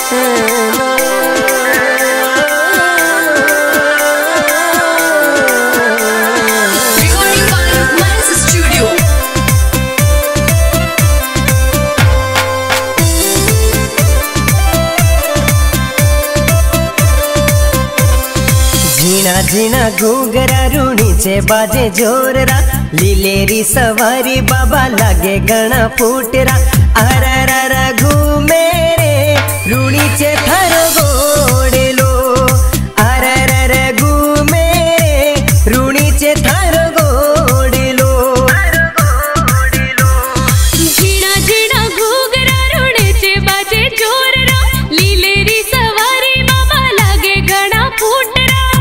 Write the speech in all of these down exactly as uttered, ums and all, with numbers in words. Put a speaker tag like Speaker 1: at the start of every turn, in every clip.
Speaker 1: झीना घूंघरा रूणीचे बाजे जोररा लीलेरी सवारी बाबा लागे गणा फूटरा आरा घूमे रे रूणीचे थारो गोडेलो आरा घूमे रे रूणीचे थारो गोडेलो
Speaker 2: झीना झीना घूंघरा रूणीचे बाजे जोररा लीलेरी सवारी बाबा लागे गणा फूटरा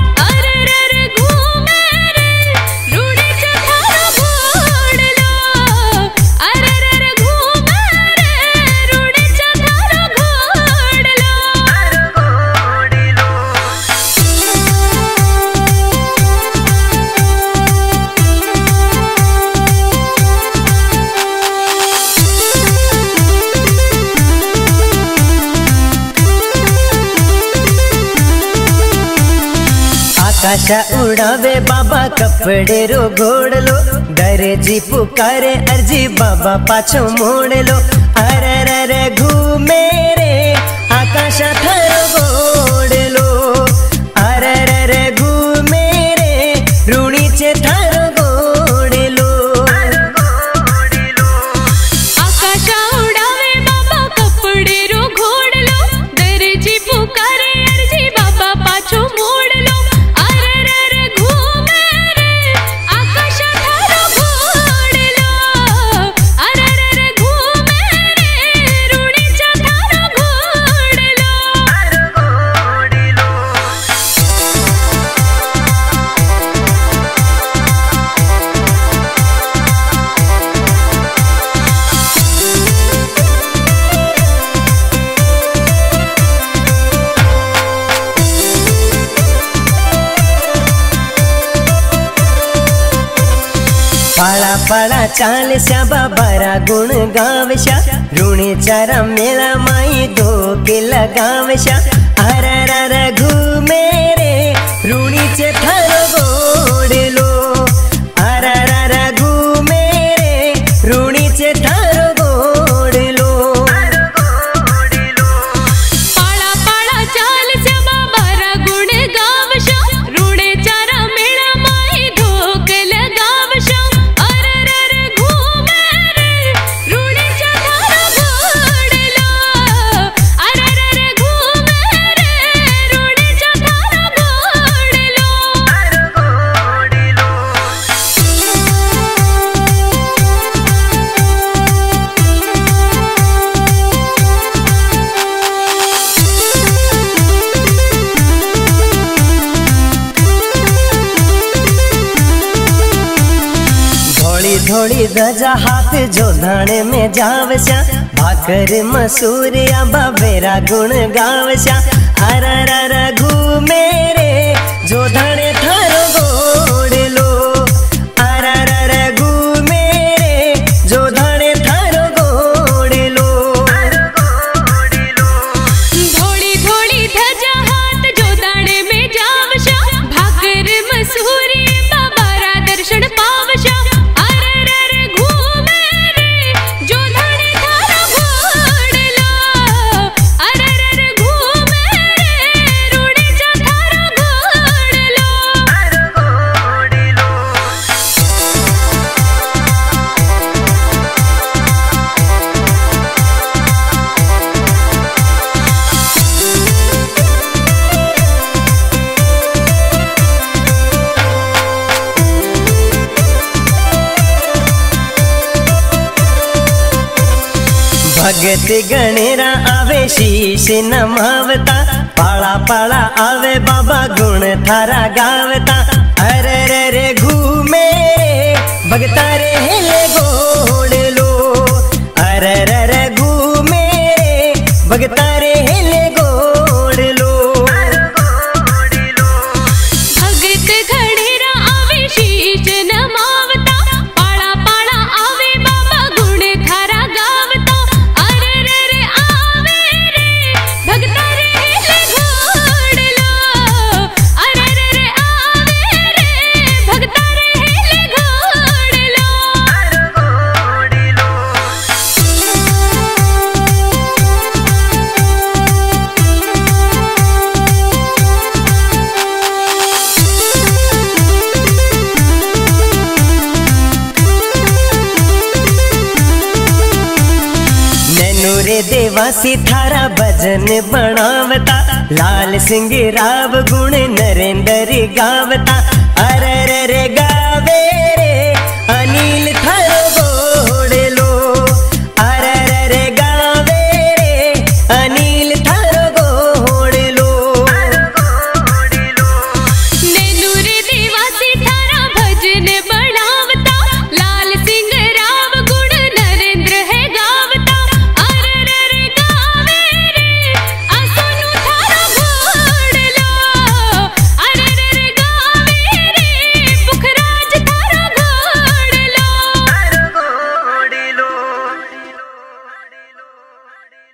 Speaker 1: आकाशा उड़ावे बाबा कपड़े रो घोड़लो दर्जी पुकारे अर्जी बाबा पाछो मोड़लो अरे घूमे रे आकाशा थारो घोड़लो अरे घूमे रे रूणीचे थारो घोड़लो
Speaker 2: आकाशा उड़ावे बाबा कपड़े रो घोड़लो दर्जी पुकारे अर्जी बाबा पाछो मोड़लो
Speaker 1: पाला पाला चाल श्या बाबारा गुण गावश्या रूणी चारा मेला माई धोके लगावश्या अरे घूमे रे रूणीचे थारो गोडेलो अरे घूमे रे रूणीचे थारो गोडेलो
Speaker 2: पाला पाला चाल श्या बाबारा गुण गावश्या रूणे चारा मेला माई धोके लगावश्या
Speaker 1: थोड़ी ध्वजा हाथ जो धाने में जावश्या भाकर मसूरिया बाबेरा गुण गावश्या अरे घूमे रे जो धाने थारो गोडेलो अरे घूमे रे जो धाने थारो गोडेलो
Speaker 2: थोड़ी थोड़ी ध्वजा हाथ जो धाने में जावश्या भाकर मसूरी बाबारा दर्शन पावश्या
Speaker 1: भगत गणेरा आवे शीश नमावता पाला पाला आवे बाबा गुण थारा गावता अरे रे घूमे भगता रे हेले गोड़लो अरे रे घूमे भगता रे हेले गोड़लो
Speaker 2: भगत गणेरा आवे शीश नमावता पाला पाला आवे बाबा गुण थारा गावता भगता
Speaker 1: सेवासी थारा भजन बनावता, लाल सिंह राव गुण नरेंद्र गावता। अरे रे रे गावे रे अनिल थारो घोड़े लो, अरे रे रे गावे रे अनिल